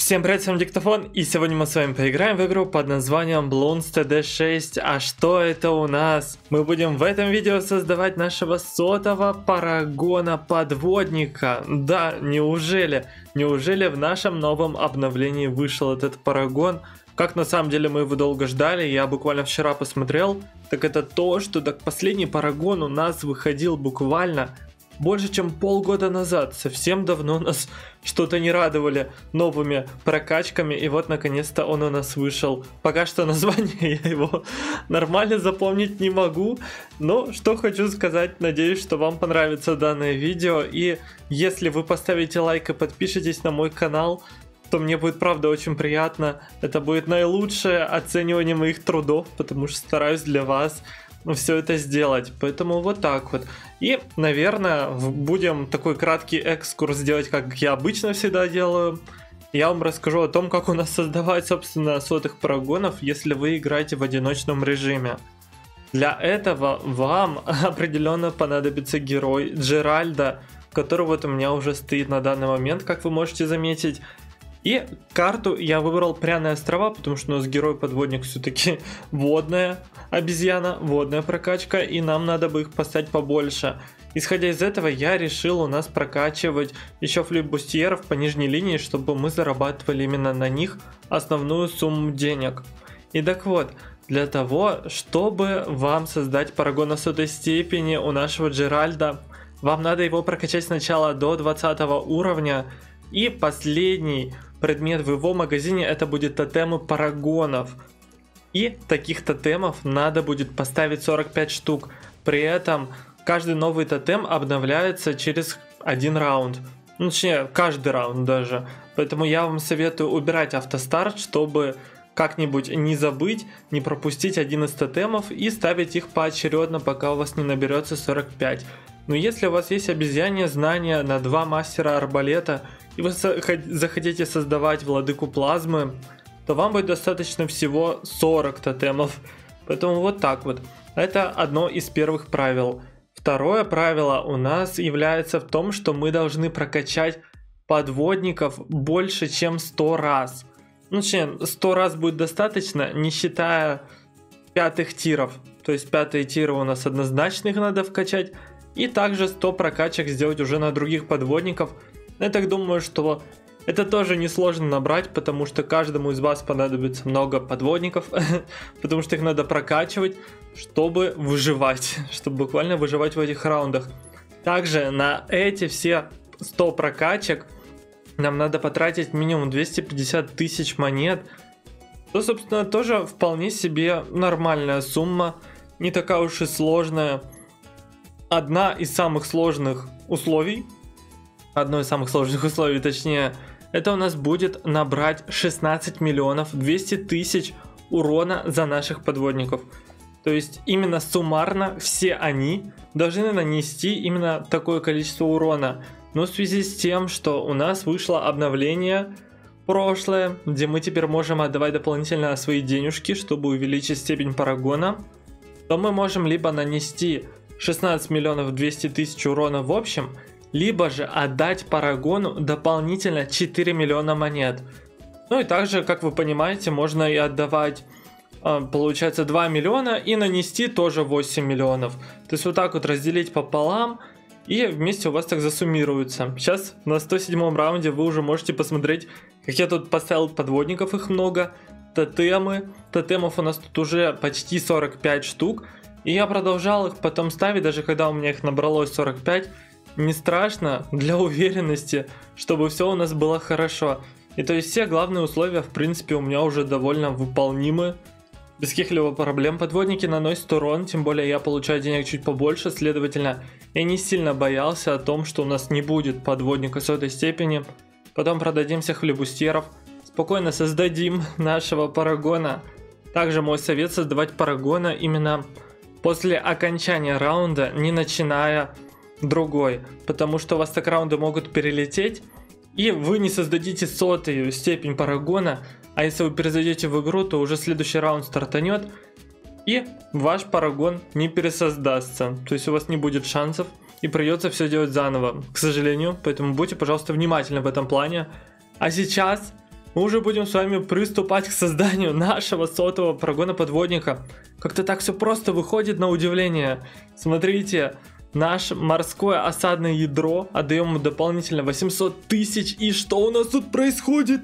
Всем привет, с вами Диктофон, и сегодня мы с вами поиграем в игру под названием Bloons TD 6. А что это у нас? Мы будем в этом видео создавать нашего сотого парагона подводника. Да, неужели? Неужели в нашем новом обновлении вышел этот парагон? Как на самом деле мы его долго ждали, я буквально вчера посмотрел, так это то, что так последний парагон у нас выходил буквально больше чем полгода назад. Совсем давно нас что-то не радовали новыми прокачками, и вот наконец-то он у нас вышел. Пока что название я его нормально запомнить не могу, но что хочу сказать, надеюсь, что вам понравится данное видео, и если вы поставите лайк и подпишитесь на мой канал, то мне будет правда очень приятно. Это будет наилучшее оценивание моих трудов, потому что стараюсь для вас все это сделать. Поэтому вот так вот. И, наверное, будем такой краткий экскурс делать, как я обычно всегда делаю. Я вам расскажу о том, как у нас создавать, собственно, сотых парагонов, если вы играете в одиночном режиме. Для этого вам определенно понадобится герой Джеральда, который вот у меня уже стоит на данный момент, как вы можете заметить. И карту я выбрал Пряные острова, потому что у нас герой-подводник все-таки водная обезьяна, водная прокачка, и нам надо бы их поставить побольше. Исходя из этого, я решил у нас прокачивать еще флибустьеров по нижней линии, чтобы мы зарабатывали именно на них основную сумму денег. И так вот, для того, чтобы вам создать парагон на 100 степени у нашего Джеральда, вам надо его прокачать сначала до 20 уровня, и последний предмет в его магазине это будет тотемы парагонов. И таких тотемов надо будет поставить 45 штук. При этом каждый новый тотем обновляется через один раунд. Ну, точнее, каждый раунд даже. Поэтому я вам советую убирать автостарт, чтобы как-нибудь не забыть, не пропустить один из тотемов и ставить их поочередно, пока у вас не наберется 45. Но если у вас есть обезьянье знания на 2 мастера арбалета, и вы захотите создавать владыку плазмы, то вам будет достаточно всего 40 тотемов. Поэтому вот так вот. Это одно из первых правил. Второе правило у нас является в том, что мы должны прокачать подводников больше, чем 100 раз. Ну, точнее, 100 раз будет достаточно, не считая пятых тиров. То есть пятые тиры у нас однозначно их надо вкачать. И также 100 прокачек сделать уже на других подводников. Я так думаю, что это тоже несложно набрать, потому что каждому из вас понадобится много подводников, потому что их надо прокачивать, чтобы выживать, чтобы буквально выживать в этих раундах. Также на эти все 100 прокачек нам надо потратить минимум 250 тысяч монет, что, собственно, тоже вполне себе нормальная сумма, не такая уж и сложная. Одно из самых сложных условий, точнее, это у нас будет набрать 16 миллионов 200 тысяч урона за наших подводников. То есть именно суммарно все они должны нанести именно такое количество урона. Но в связи с тем, что у нас вышло обновление прошлое, где мы теперь можем отдавать дополнительно свои денежки, чтобы увеличить степень парагона, то мы можем либо нанести 16 миллионов 200 тысяч урона в общем, либо же отдать парагону дополнительно 4 миллиона монет. Ну и также, как вы понимаете, можно и отдавать, получается, 2 миллиона и нанести тоже 8 миллионов. То есть вот так вот разделить пополам, и вместе у вас так засуммируется. Сейчас на 107 раунде вы уже можете посмотреть, как я тут поставил подводников, их много. Тотемов у нас тут уже почти 45 штук. И я продолжал их потом ставить, даже когда у меня их набралось 45. Не страшно, для уверенности, чтобы все у нас было хорошо. И то есть все главные условия, в принципе, у меня уже довольно выполнимы. Без каких-либо проблем. Подводники наносят урон, тем более я получаю денег чуть побольше, следовательно, я не сильно боялся о том, что у нас не будет подводника 100 степени. Потом продадим всех флибустьеров, спокойно создадим нашего парагона. Также мой совет — создавать парагона именно после окончания раунда, не начиная другой, потому что у вас так раунды могут перелететь, и вы не создадите 100-ю степень парагона, а если вы перезайдете в игру, то уже следующий раунд стартанет, и ваш парагон не пересоздастся, то есть у вас не будет шансов, и придется все делать заново, к сожалению, поэтому будьте, пожалуйста, внимательны в этом плане. А сейчас мы уже будем с вами приступать к созданию нашего сотого парагона подводника. Как-то так все просто выходит, на удивление. Смотрите, наше морское осадное ядро, отдаем ему дополнительно 800 тысяч. И что у нас тут происходит?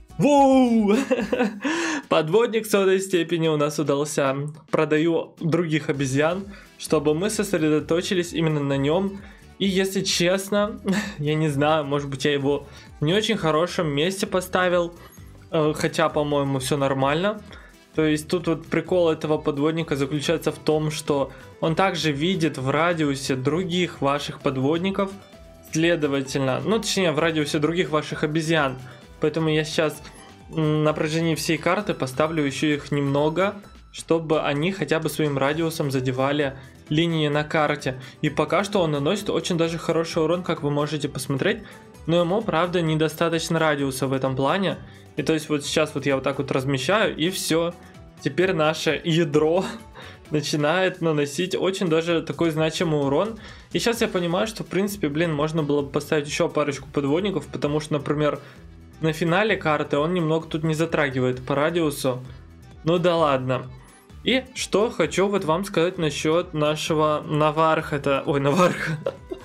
Воу! Подводник сотой степени у нас удался. Продаю других обезьян, чтобы мы сосредоточились именно на нем. И если честно, я не знаю, может быть я его в не очень хорошем месте поставил. Хотя, по-моему, все нормально. То есть тут вот прикол этого подводника заключается в том, что он также видит в радиусе других ваших подводников. Следовательно, ну точнее в радиусе других ваших обезьян. Поэтому я сейчас на протяжении всей карты поставлю еще их немного, чтобы они хотя бы своим радиусом задевали линии на карте. И пока что он наносит очень даже хороший урон, как вы можете посмотреть. Но ему, правда, недостаточно радиуса в этом плане. И то есть вот сейчас вот я вот так вот размещаю, и все. Теперь наше ядро начинает наносить очень даже такой значимый урон. И сейчас я понимаю, что в принципе, блин, можно было бы поставить еще парочку подводников, потому что, например, на финале карты он немного тут не затрагивает по радиусу. Ну да ладно. И что хочу вот вам сказать насчет нашего Наварха. Ой, Наварха.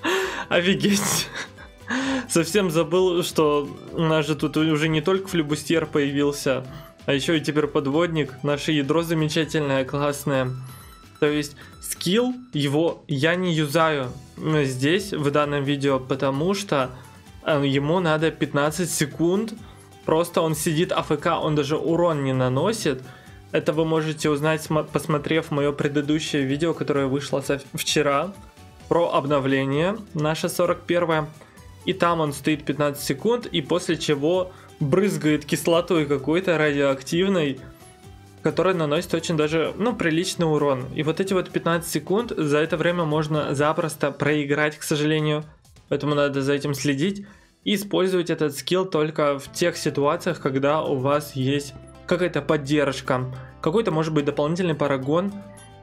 Офигеть. Совсем забыл, что у нас же тут уже не только флебустьер появился, а еще и теперь подводник. Наше ядро замечательное, классное. То есть скилл его я не юзаю здесь, в данном видео, потому что ему надо 15 секунд. Просто он сидит АФК, он даже урон не наносит. Это вы можете узнать, посмотрев мое предыдущее видео, которое вышло вчера, про обновление, наше 41-е. И там он стоит 15 секунд, и после чего брызгает кислотой какой-то радиоактивной, которая наносит очень даже, ну, приличный урон. И вот эти вот 15 секунд, за это время можно запросто проиграть, к сожалению. Поэтому надо за этим следить и использовать этот скилл только в тех ситуациях, когда у вас есть какая-то поддержка, какой-то, может быть, дополнительный парагон,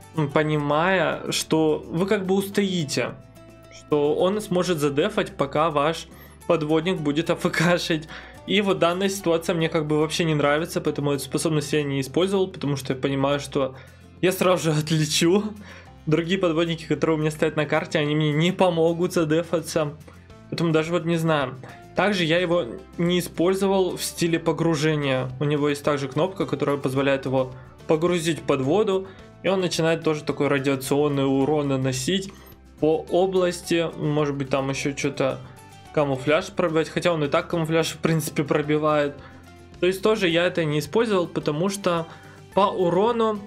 понимая, что вы как бы устоите, что он сможет задефать, пока ваш подводник будет АФКшить. И вот данная ситуация мне как бы вообще не нравится, поэтому эту способность я не использовал, потому что я понимаю, что я сразу же отлечу. Другие подводники, которые у меня стоят на карте, они мне не помогут задефаться. Поэтому даже вот не знаю. Также я его не использовал в стиле погружения. У него есть также кнопка, которая позволяет его погрузить под воду. И он начинает тоже такой радиационный урон наносить по области. Может быть там еще что-то камуфляж пробивать. Хотя он и так камуфляж в принципе пробивает. То есть тоже я это не использовал, потому что по урону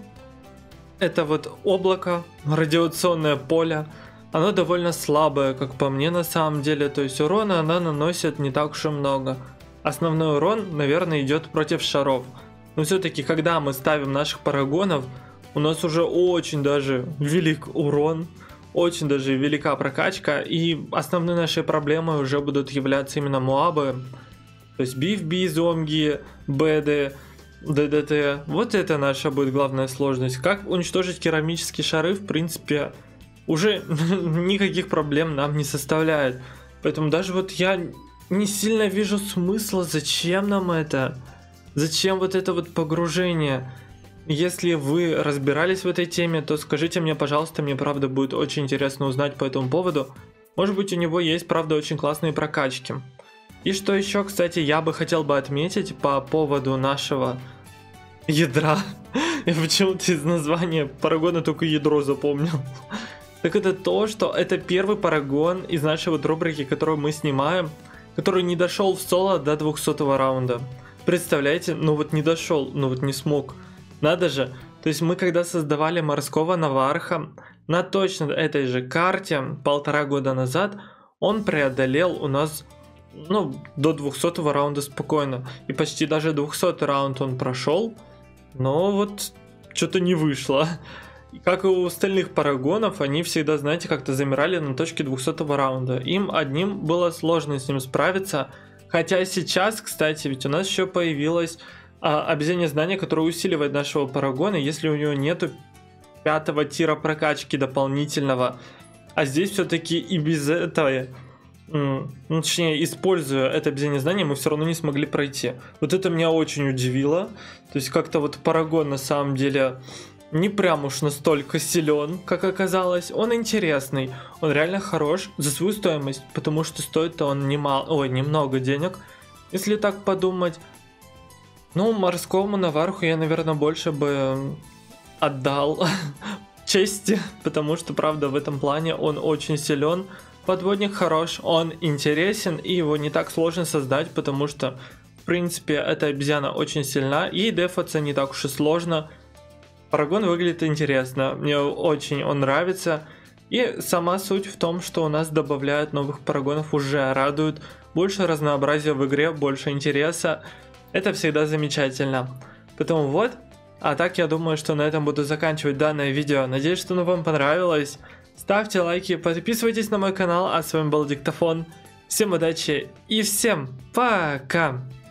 это вот облако, радиационное поле, оно довольно слабое, как по мне на самом деле. То есть урона она наносит не так уж и много. Основной урон, наверное, идет против шаров. Но все-таки, когда мы ставим наших парагонов, у нас уже очень даже велик урон. Очень даже велика прокачка. И основной нашей проблемой уже будут являться именно муабы. То есть BFB, зомги, беды, ДДТ. Вот это наша будет главная сложность. Как уничтожить керамические шары, в принципе, уже никаких проблем нам не составляет. Поэтому даже вот я не сильно вижу смысла, зачем нам это. Зачем вот это вот погружение. Если вы разбирались в этой теме, то скажите мне, пожалуйста, мне правда будет очень интересно узнать по этому поводу. Может быть, у него есть правда очень классные прокачки. И что еще, кстати, я бы хотел бы отметить по поводу нашего ядра. Я почему-то из названия парагона только ядро запомнил. Так это то, что это первый парагон из нашей вот рубрики, которую мы снимаем, который не дошел в соло до 200 раунда. Представляете? Ну вот не дошел, ну вот не смог. Надо же. То есть мы когда создавали морского Наварха, на точно этой же карте 1,5 года назад, он преодолел у нас, ну, до 200 раунда спокойно. И почти даже 200 раунд он прошел, но вот что-то не вышло. И как и у остальных парагонов, они всегда, знаете, как-то замирали на точке 200 раунда. Им одним было сложно с ним справиться. Хотя сейчас, кстати, ведь у нас еще появилось обезьянье знание, которое усиливает нашего парагона, если у него нету 5-го тира прокачки дополнительного. А здесь все-таки и без этого ну, точнее, используя это обезьянье знание, мы все равно не смогли пройти. Вот это меня очень удивило. То есть как-то вот Парагон на самом деле не прям уж настолько силен, как оказалось. Он интересный, он реально хорош за свою стоимость, потому что стоит он немного денег, если так подумать. Ну, морскому наварху я, наверное, больше бы отдал чести, потому что, правда, в этом плане он очень силен. Подводник хорош, он интересен, и его не так сложно создать, потому что, в принципе, эта обезьяна очень сильна, и дефаться не так уж и сложно. Парагон выглядит интересно, мне очень он нравится. И сама суть в том, что у нас добавляют новых парагонов, уже радует. Больше разнообразия в игре, больше интереса. Это всегда замечательно. Поэтому вот. А так я думаю, что на этом буду заканчивать данное видео. Надеюсь, что оно вам понравилось. Ставьте лайки, подписывайтесь на мой канал. А с вами был Диктофон. Всем удачи и всем пока!